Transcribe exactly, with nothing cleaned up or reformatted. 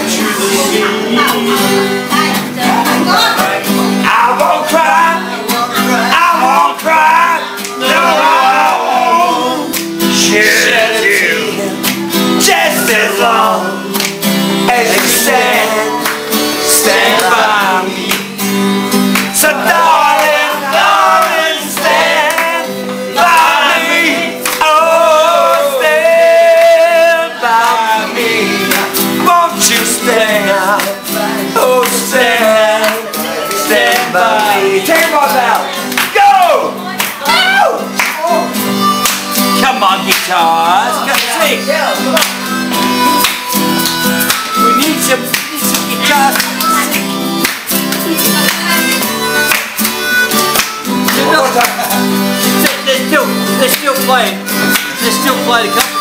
to the sea. I won't cry, I won't cry, no, I won't shed a tear, just as long as you stand, stand by me. So darling, darling, stand by me. Oh, stand by me. Won't you stand? Oh, stand, stand by me. Take your balls out. Go! Woo! Come on, guitars. Come sing. We need some, need some guitars. They're still, they're still playing. They're still playing a couple.